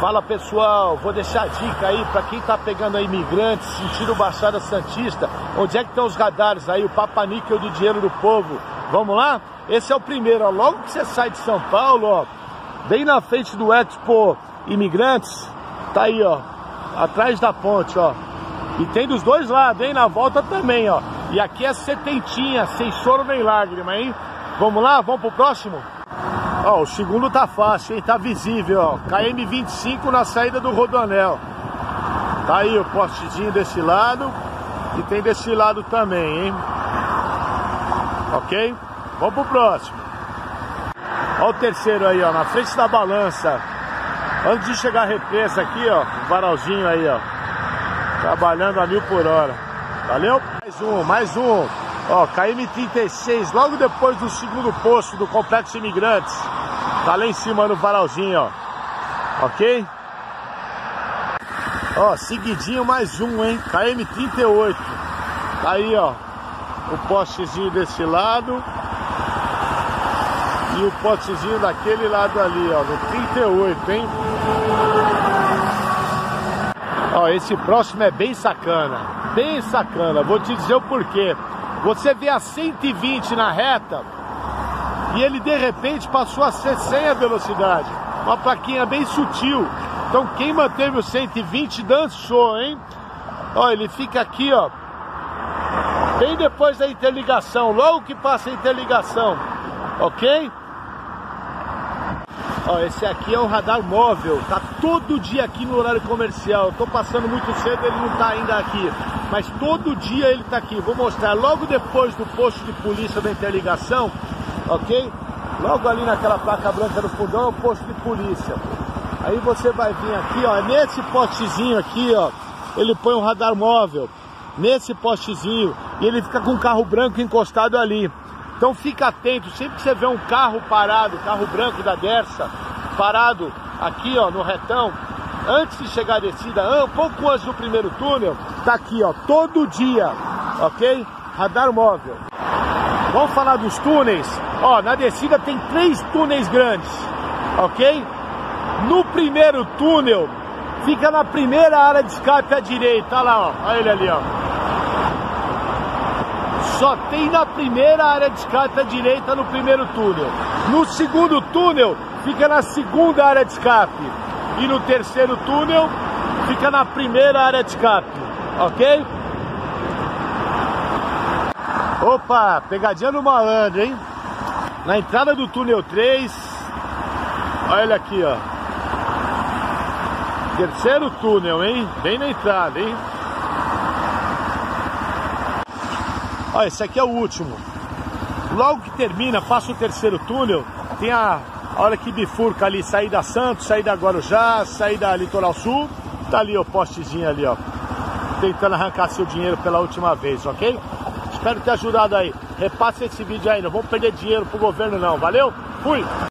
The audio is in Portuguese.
Fala pessoal, vou deixar a dica aí para quem tá pegando aí imigrantes, sentido Baixada Santista. Onde é que estão os radares aí, o papa-níquel do dinheiro do povo? Vamos lá? Esse é o primeiro, ó. Logo que você sai de São Paulo, ó, bem na frente do Expo Imigrantes, tá aí, ó, atrás da ponte, ó. E tem dos dois lados, hein? Na volta também, ó. E aqui é setentinha, sem choro nem lágrima, hein? Vamos lá? Vamos pro próximo? Ó, o segundo tá fácil, hein? Tá visível, ó. KM25 na saída do Rodoanel. Tá aí o postezinho desse lado. E tem desse lado também, hein? Ok? Vamos pro próximo. Ó o terceiro aí, ó. Na frente da balança. Antes de chegar a represa aqui, ó. O varalzinho aí, ó. Trabalhando a 1000 por hora. Valeu? Mais um. Ó, KM36, logo depois do segundo posto do Complexo Imigrantes. Tá lá em cima no varalzinho, ó. Ok? Ó, seguidinho mais um, hein? KM38. Tá aí, ó. O postezinho desse lado. E o postezinho daquele lado ali, ó. No 38, hein? Ó, esse próximo é bem sacana. Bem sacana. Vou te dizer o porquê. Você vê a 120 na reta e ele de repente passou a ser 100 a velocidade. Uma plaquinha bem sutil. Então quem manteve o 120 dançou, hein? Ó, ele fica aqui, ó, bem depois da interligação, logo que passa a interligação, ok? Ó, esse aqui é um radar móvel, tá todo dia aqui no horário comercial. Eu tô passando muito cedo, ele não tá ainda aqui, mas todo dia ele tá aqui. Vou mostrar logo depois do posto de polícia da interligação, ok? Logo ali naquela placa branca do fundão é o posto de polícia. Aí você vai vir aqui, ó, nesse postezinho aqui, ó, ele põe um radar móvel, nesse postezinho, e ele fica com um carro branco encostado ali. Então fica atento, sempre que você vê um carro parado, carro branco da Dersa, parado aqui, ó, no retão, antes de chegar a descida, um pouco antes do primeiro túnel, tá aqui, ó, todo dia, ok? Radar móvel. Vamos falar dos túneis. Ó, na descida tem 3 túneis grandes, ok? No primeiro túnel, fica na primeira área de escape à direita, olha lá, ó, olha ele ali, ó. Só tem na primeira área de escape à direita no primeiro túnel. No segundo túnel, fica na segunda área de escape. E no terceiro túnel, fica na primeira área de escape. Ok? Opa, pegadinha no malandro, hein? Na entrada do túnel 3, olha ele aqui, ó. Terceiro túnel, hein? Bem na entrada, hein? Ó, esse aqui é o último. Logo que termina, passa o terceiro túnel, tem a hora que bifurca ali, saída Santos, saída Guarujá, saída Litoral Sul. Tá ali o postezinho ali, ó, tentando arrancar seu dinheiro pela última vez, ok? Espero ter ajudado aí. Repasse esse vídeo aí, não vamos perder dinheiro pro governo não, valeu? Fui!